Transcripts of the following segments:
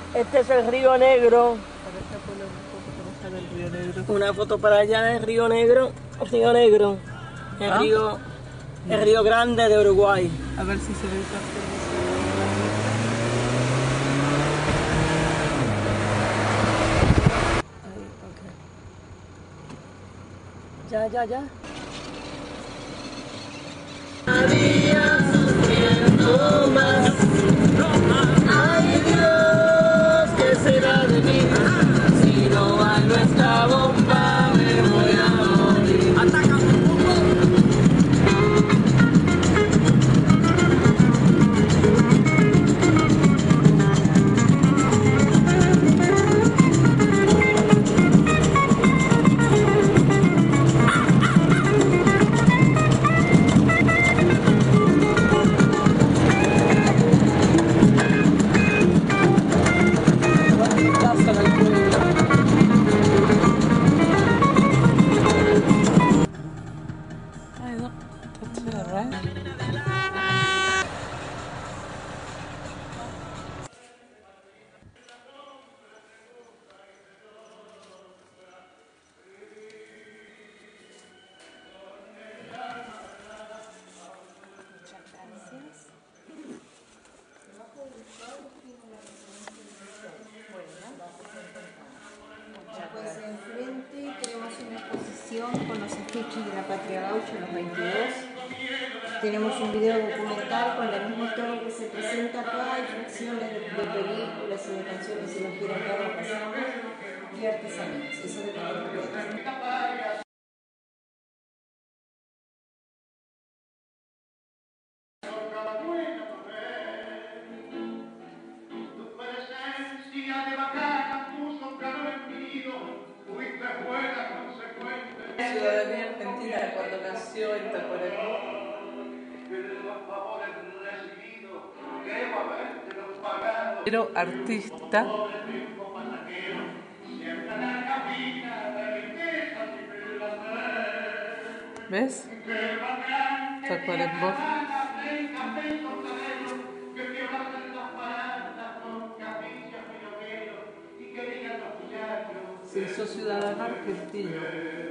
Este es el Río Negro. Parece poner un poco cómo está el Río Negro. Una foto para allá del Río Negro. Río Negro. El río Grande de Uruguay. A ver si se ve el cartel. Ya. Ay Dios, ¿qué será de mí? Si no hago esta bomba me voy a morir. ¡Ataca un poco! Pues enfrente tenemos una exposición con los afiches de la Patria Gaucha, los 22. Tenemos un video documental con la misma historia que se presenta acá, hay fracciones de películas y de canciones si no quieren ver, pasamos, y artesanías. Eso depende de la Ciudadanía argentina cuando nació en Tacuarembó. Pero artista. ¿Ves? Tacuarembó. Se hizo ciudadano argentino.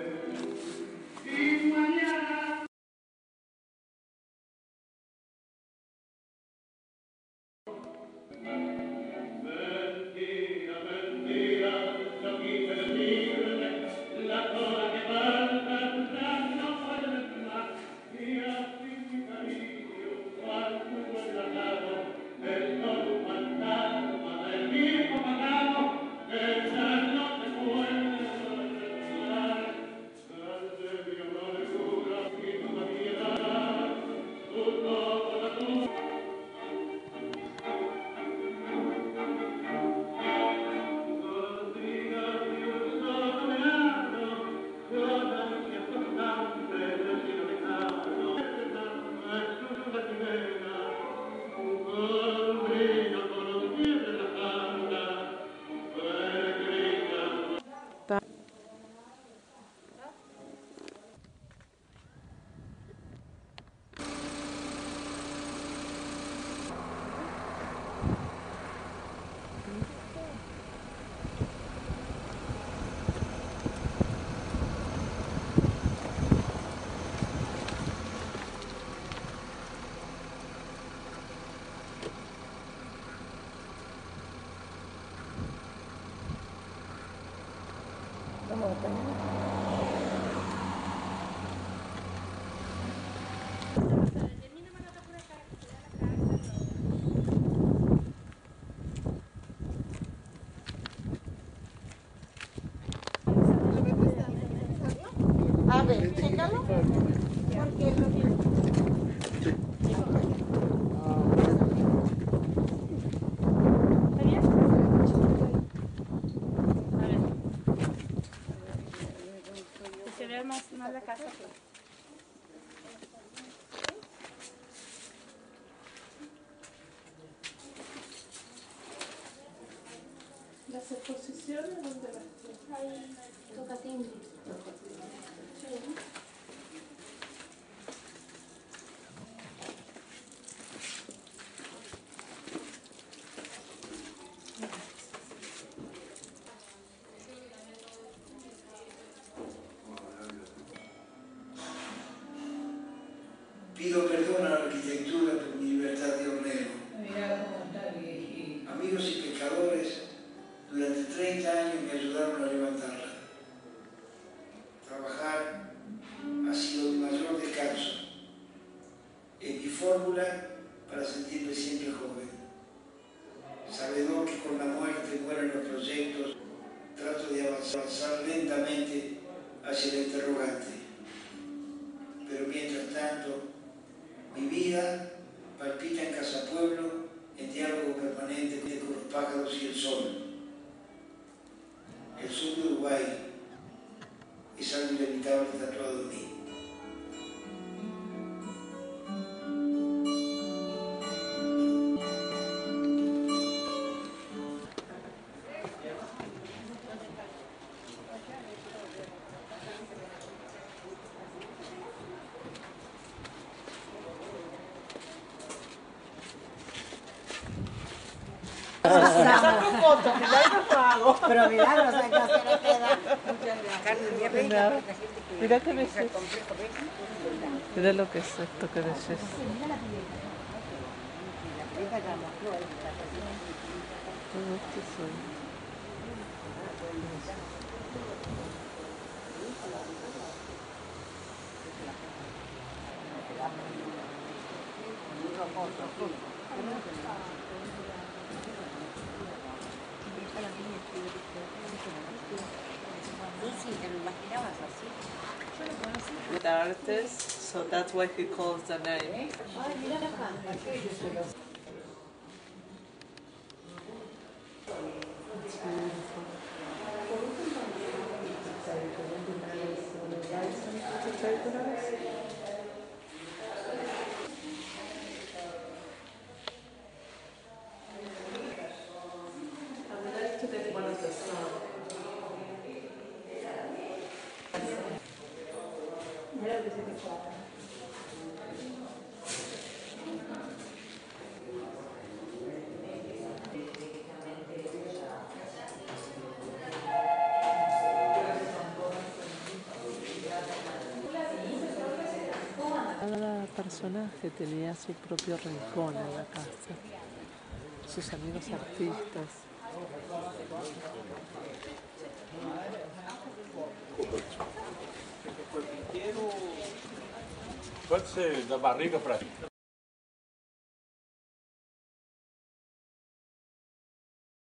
A ver, chécalo. Porque se ve más la casa. Las exposiciones, ¿dónde las tienes? Ahí toca timbre. 30 años me ayudaron a levantarla. Trabajar ha sido mi mayor descanso. Es mi fórmula para sentirme siempre joven. Sabedor que con la muerte mueren los proyectos, trato de avanzar lentamente hacia el interrogante. Pero mientras tanto, mi vida palpita en Casa Pueblo en diálogo permanente con los pájaros y el sol. El sur de Uruguay es algo inevitable tatuado en mí. Saco fotos, milagros no hago. Pero milagros hay que hacer a esta edad. Mira qué belleza. Mira lo que es esto, qué belleza. Todo esto son... With artists, so that's why he calls the name. Cada personaje tenía su propio rincón en la casa, sus amigos artistas. Pode ser da barriga para